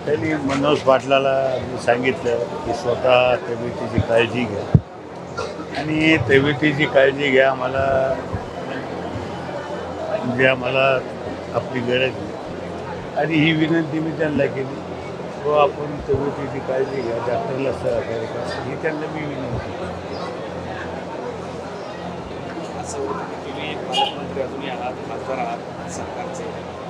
त्यांनी मनोज पाटलाला मी सांगितलं की स्वतः तब्येतीची काळजी घ्या आणि तब्येतीची काळजी घ्या, आम्हाला आपली गरज आहे. आणि ही विनंती मी त्यांना केली, व आपण तब्येतीची काळजी घ्या, डॉक्टरला सहकार्य करा, ही त्यांना मी विनंती केली. असं होतं की तुम्ही एक पालकमंत्री अजूनही आहात, खासदार आहात सरकारचे,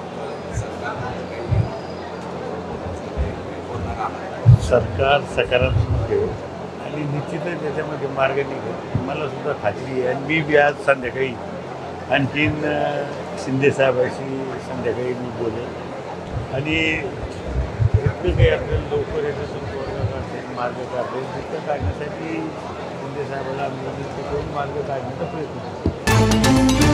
सरकार सकारात्मक आहे आणि निश्चितच त्याच्यामध्ये मार्ग निघेल, मला सुद्धा खात्री आहे. आणि मी बी आज संध्याकाळी आणखीन शिंदेसाहेबांशी संध्याकाळी मी बोलेन आणि इतकं काही आपल्याला लवकर याच्यातून मार्ग काढता तिथं काढण्यासाठी शिंदेसाहेबांना आम्ही विनंती करून मार्ग काढण्याचा प्रयत्न करू.